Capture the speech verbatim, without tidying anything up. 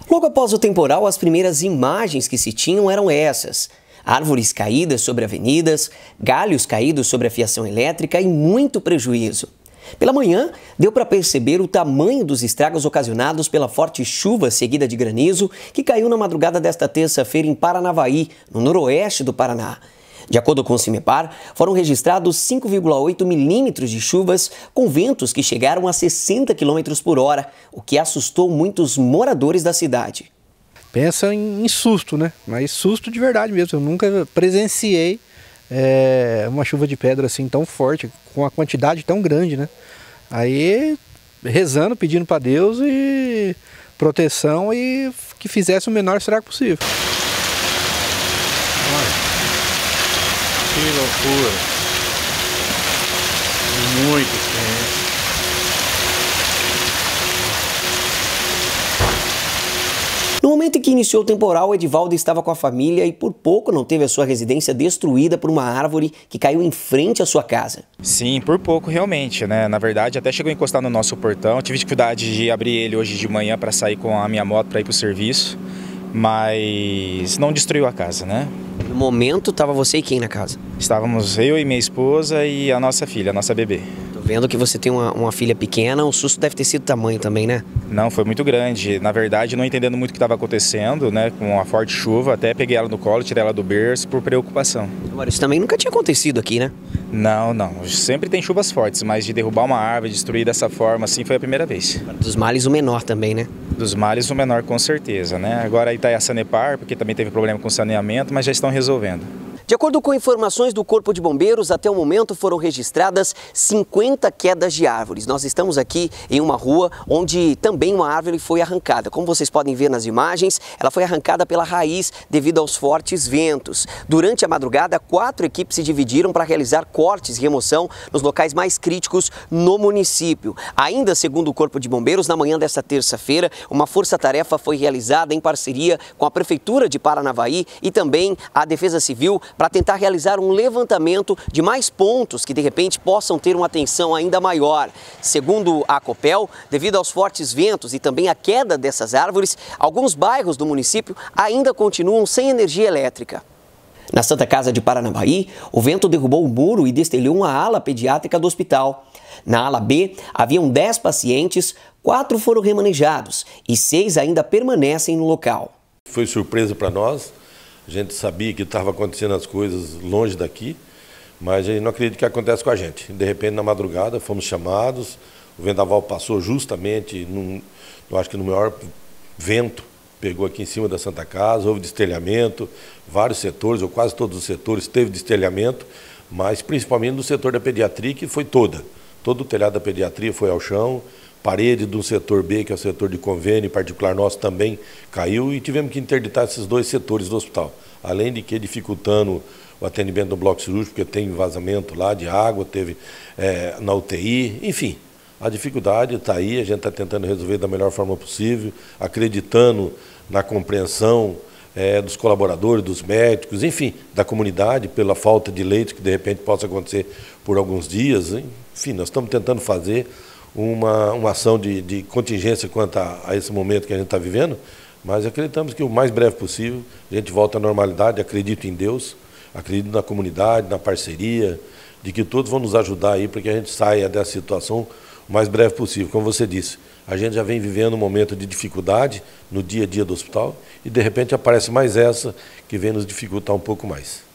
Logo após o temporal, as primeiras imagens que se tinham eram essas: árvores caídas sobre avenidas, galhos caídos sobre a fiação elétrica e muito prejuízo. Pela manhã, deu para perceber o tamanho dos estragos ocasionados pela forte chuva seguida de granizo que caiu na madrugada desta terça-feira em Paranavaí, no noroeste do Paraná. De acordo com o CIMEPAR, foram registrados cinco vírgula oito milímetros de chuvas, com ventos que chegaram a sessenta quilômetros por hora, o que assustou muitos moradores da cidade. Pensa em, em susto, né? Mas susto de verdade mesmo. Eu nunca presenciei é, uma chuva de pedra assim tão forte, com a quantidade tão grande, né? Aí rezando, pedindo para Deus e proteção e que fizesse o menor estrago possível. Olha. Que loucura, muito quente. No momento em que iniciou o temporal, Edivaldo estava com a família e por pouco não teve a sua residência destruída por uma árvore que caiu em frente à sua casa. Sim, por pouco realmente, né? Na verdade, até chegou a encostar no nosso portão. Tive dificuldade de abrir ele hoje de manhã para sair com a minha moto para ir para o serviço, mas não destruiu a casa, né? No momento, estava você e quem na casa? Estávamos eu e minha esposa e a nossa filha, a nossa bebê. Tô vendo que você tem uma, uma filha pequena, o susto deve ter sido tamanho também, né? Não, foi muito grande. Na verdade, não entendendo muito o que estava acontecendo, né? Com a forte chuva, até peguei ela no colo, tirei ela do berço por preocupação. Agora, isso também nunca tinha acontecido aqui, né? Não, não. Sempre tem chuvas fortes, mas de derrubar uma árvore, destruir dessa forma, assim, foi a primeira vez. Dos males, o menor também, né? Dos males, o menor, com certeza, né? Agora aí está a Sanepar, porque também teve problema com saneamento, mas já estão resolvendo. De acordo com informações do Corpo de Bombeiros, até o momento foram registradas cinquenta quedas de árvores. Nós estamos aqui em uma rua onde também uma árvore foi arrancada. Como vocês podem ver nas imagens, ela foi arrancada pela raiz devido aos fortes ventos. Durante a madrugada, quatro equipes se dividiram para realizar cortes e remoção nos locais mais críticos no município. Ainda segundo o Corpo de Bombeiros, na manhã desta terça-feira, uma força-tarefa foi realizada em parceria com a Prefeitura de Paranavaí e também a Defesa Civil para tentar realizar um levantamento de mais pontos que de repente possam ter uma atenção ainda maior. Segundo a Copel, devido aos fortes ventos e também à queda dessas árvores, alguns bairros do município ainda continuam sem energia elétrica. Na Santa Casa de Paranavaí, o vento derrubou o muro e destelhou uma ala pediátrica do hospital. Na ala B, haviam dez pacientes, quatro foram remanejados e seis ainda permanecem no local. Foi surpresa para nós. A gente sabia que estava acontecendo as coisas longe daqui, mas a gente não acredita que acontece com a gente. De repente, na madrugada, fomos chamados, o vendaval passou justamente, num, eu acho que no maior vento, pegou aqui em cima da Santa Casa, houve destelhamento, vários setores, ou quase todos os setores teve destelhamento, mas principalmente no setor da pediatria, que foi toda. Todo o telhado da pediatria foi ao chão, parede do setor B, que é o setor de convênio particular nosso, também caiu e tivemos que interditar esses dois setores do hospital. Além de que dificultando o atendimento do bloco cirúrgico, porque tem vazamento lá de água, teve é, na U T I, enfim. A dificuldade está aí, a gente está tentando resolver da melhor forma possível, acreditando na compreensão é, dos colaboradores, dos médicos, enfim, da comunidade, pela falta de leite que de repente possa acontecer por alguns dias. Enfim, nós estamos tentando fazer Uma, uma ação de, de contingência quanto a, a esse momento que a gente está vivendo, mas acreditamos que o mais breve possível a gente volta à normalidade. Acredito em Deus, acredito na comunidade, na parceria, de que todos vão nos ajudar aí para que a gente saia dessa situação o mais breve possível. Como você disse, a gente já vem vivendo um momento de dificuldade no dia a dia do hospital e de repente aparece mais essa que vem nos dificultar um pouco mais.